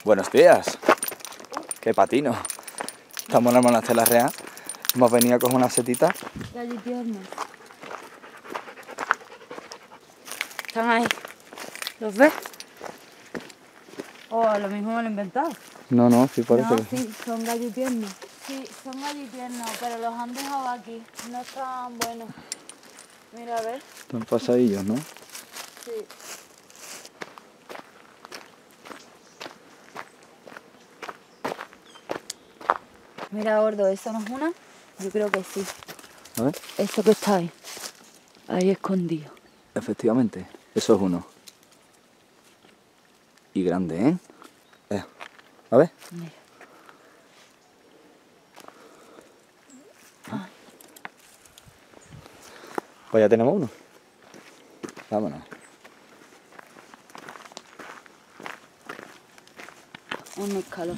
Buenos días. Qué patino. Estamos en el Monasterio de la Real. Hemos venido a coger una setita. Gallipiernas. Están ahí. ¿Los ves? O a lo mismo me lo he inventado. No, sí, por No, eso. sí, son gallipiernas. Sí, son gallipiernas, pero los han dejado aquí. No están buenos. Mira, a ver. Están pasadillos, ¿no? Sí. Mira, gordo, ¿eso no es una? Yo creo que sí. A ver. Eso que está ahí. Ahí escondido. Efectivamente, eso es uno. Y grande, ¿eh? A ver. Mira. Pues ya tenemos uno. Vámonos. Un escalón.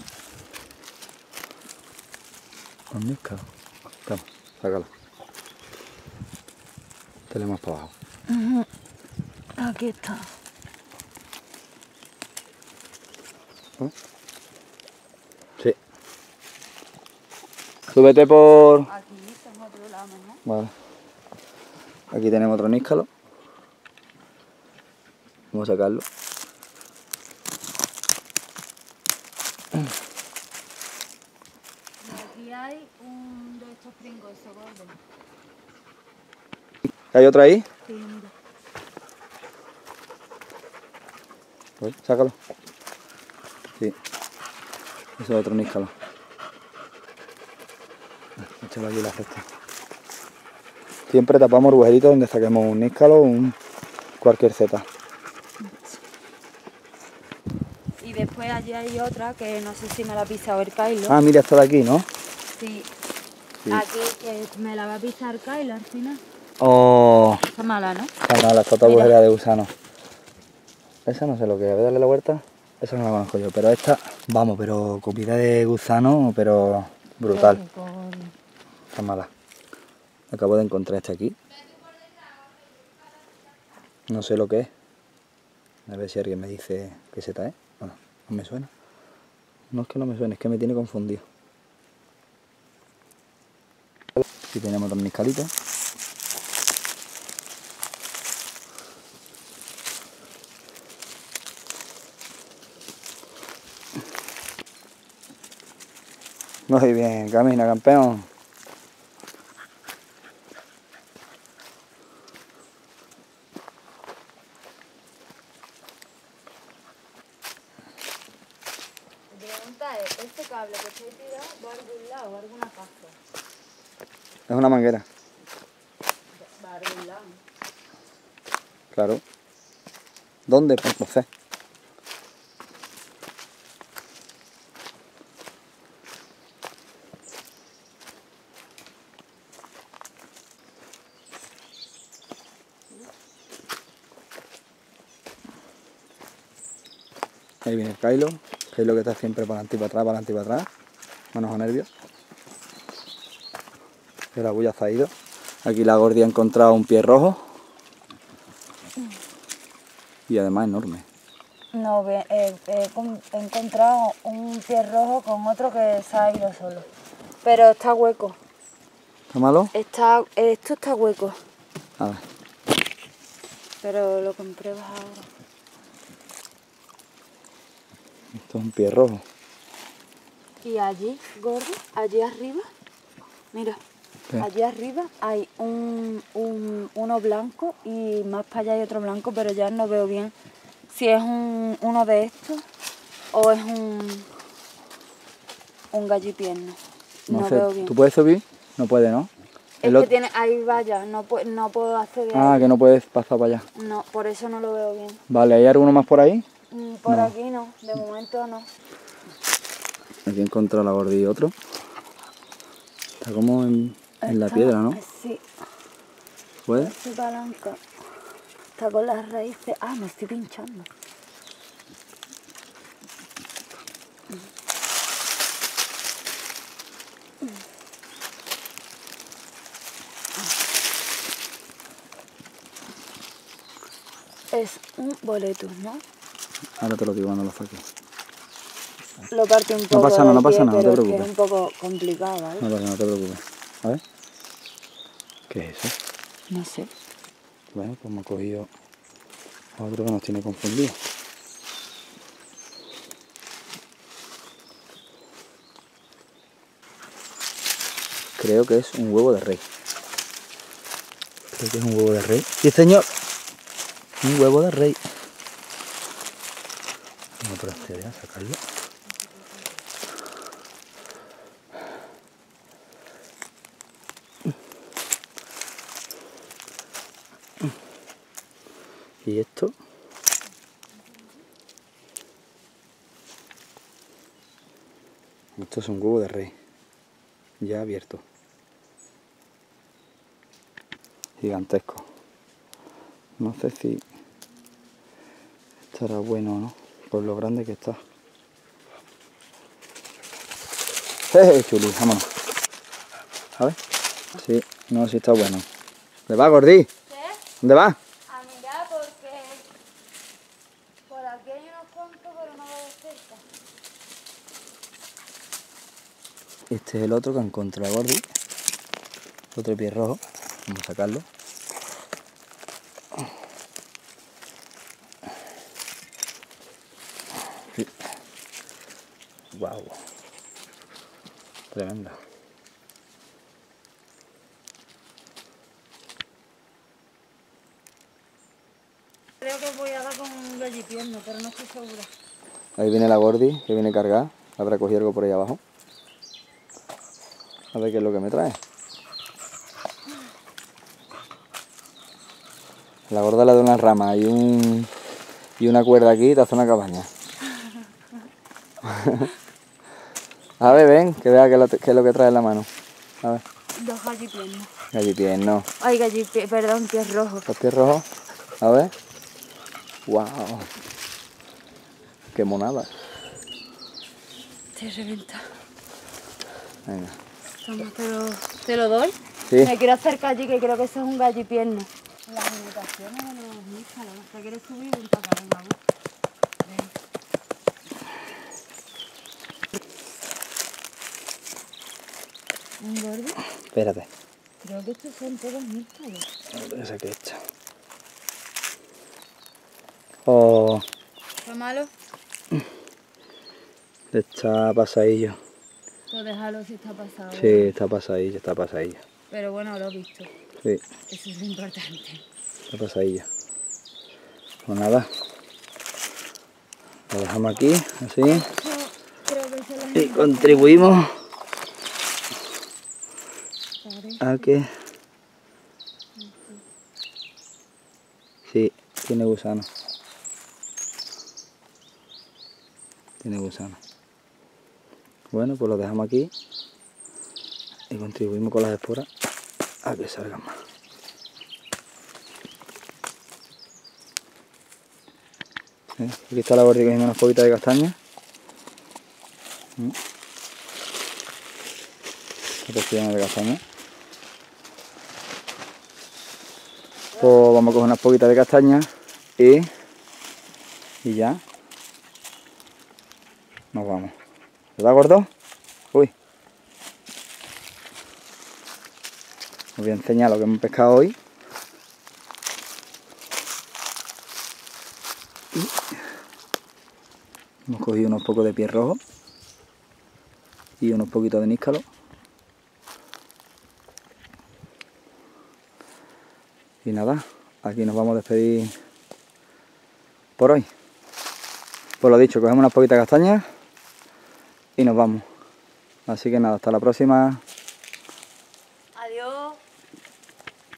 ¿Dónde está? Vamos, sácalo. Tenemos para abajo. Aquí está. Sí. Súbete por... Aquí tengo otro lado mejor. Vale. Aquí tenemos otro níscalo. Vamos a sacarlo. Y aquí hay un de estos pringos, eso gordo. ¿Hay otro ahí? Sí, mira. Pues, sácalo. Sí. Eso es otro níscalo. Échalo aquí en la cesta. Siempre tapamos agujeritos donde saquemos un níscalo o cualquier seta. Y después allí hay otra que no sé si me la ha pisado el Kylo. Ah, mira, esta de aquí, ¿no? Sí. Sí. Aquí que me la va a pisar Kylo al final. Oh, Está mala, ¿no? está mala, está toda agujera de gusano. Esa no sé lo que es, voy a darle la vuelta. Esa no la conozco yo, pero esta, vamos, pero comida de gusano, pero brutal. Está mala. Acabo de encontrar este aquí. No sé lo que es. A ver si alguien me dice qué seta es. Bueno, no me suena. No es que no me suene, es que me tiene confundido. Aquí tenemos otro niscalito. Muy bien, camina, campeón. Mi pregunta es, ¿este cable que estoy tirado va a algún lado, va a alguna casa? Es una manguera, Va a algún lado. claro. ¿Dónde? Pues no sé. Ahí viene el Kylo. Kylo que está siempre para adelante y para atrás, para adelante y para atrás. Manos a nervios. El agulla se ha ido. Aquí la Gordi ha encontrado un pie rojo. Y además enorme. No, he encontrado un pie rojo con otro que se ha ido solo. Pero está hueco. ¿Está malo? Esto está hueco. A ver. Pero lo compruebas ahora. Esto es un pie rojo. Y allí, gordo, allí arriba, mira, ¿Qué? allí arriba hay uno blanco y más para allá hay otro blanco, pero ya no veo bien si es uno de estos o es un gallipierno. No sé, veo bien. ¿tú puedes subir? No puede, ¿no? Es El que otro... tiene, ahí vaya, no puedo acceder Ah, ahí. que no puedes pasar para allá. No, por eso no lo veo bien. Vale, ¿hay alguno más por ahí? Por No. aquí no, de momento no. Aquí he encontrado la Gordi y otro. Está como en la Está- piedra, ¿no? Sí. ¿Puede? Se palanca. Está con las raíces. Ah, me estoy pinchando. Es un boletus, ¿no? Ahora te lo digo cuando lo saque. lo parte un poco. No pasa nada, no pasa pie, nada, no te pero es que preocupes. es un poco complicado, ¿vale? No pasa nada, no te preocupes. A ver. ¿Qué es eso? No sé. Bueno, pues me ha cogido a otro que nos tiene confundido. Creo que es un huevo de rey. Creo que es un huevo de rey. Sí, señor. Un huevo de rey. Vamos a proceder a sacarlo. Y esto. Esto es un huevo de rey. Ya abierto. Gigantesco. No sé si estará bueno o no, por lo grande que está. Chuli! Vámonos. A ver. Sí, no sé si está bueno. ¿Dónde va, Gordi? ¿Qué? ¿Dónde va? A mirar porque por aquí hay unos cuantos, pero no veo cerca. Este es el otro que encontró a Gordi. Otro pie rojo. Vamos a sacarlo. Sí. Wow. Tremenda. Creo que voy a dar con un gallipierno, pero no estoy segura. Ahí viene la Gordi, que viene cargada. Habrá cogido algo por ahí abajo. A ver qué es lo que me trae. La gorda le da una rama y una cuerda aquí y te hace una cabaña. A ver, ven, que vea qué es lo que trae en la mano. A ver. 2 gallipiernos. Gallipierno. Ay, perdón, pies rojos. ¿Los pies rojos? A ver. ¡Wow! ¡Qué monada! Te reventa. Venga. Toma, ¿te lo doy? Sí. Me quiero acercar allí, que creo que eso es un gallipierno. Las imitaciones de los níscalos. ¿Te quieres subir? Ven para acá, venga, ven. ¿Un gordo? Espérate. Creo que estos son todos níscalos. No sé qué he hecho. Oh, ¿Está malo? está pasadillo. Pues déjalo si está pasado. Sí, está pasadillo, está pasadillo. Pero bueno, lo he visto. Sí, Eso es lo importante. está pasadillo. Pues nada. Lo dejamos aquí, así. Creo que se las Y contribuimos parece. a que... Sí, tiene gusano. Tiene gusano. Bueno, pues lo dejamos aquí y contribuimos con las esporas a que salgan más. Aquí está la Gordi cogiendo unas poquitas de castaña. Esta llena de castaña. Pues vamos a coger unas poquitas de castaña y ya nos vamos. ¿Verdad, gordo? Uy. Os voy a enseñar lo que hemos pescado hoy. Hemos cogido unos pocos de pie rojo y unos poquitos de níscalo. Y nada, aquí nos vamos a despedir por hoy. Pues lo dicho, cogemos unas poquitas castañas y nos vamos. Así que nada, hasta la próxima.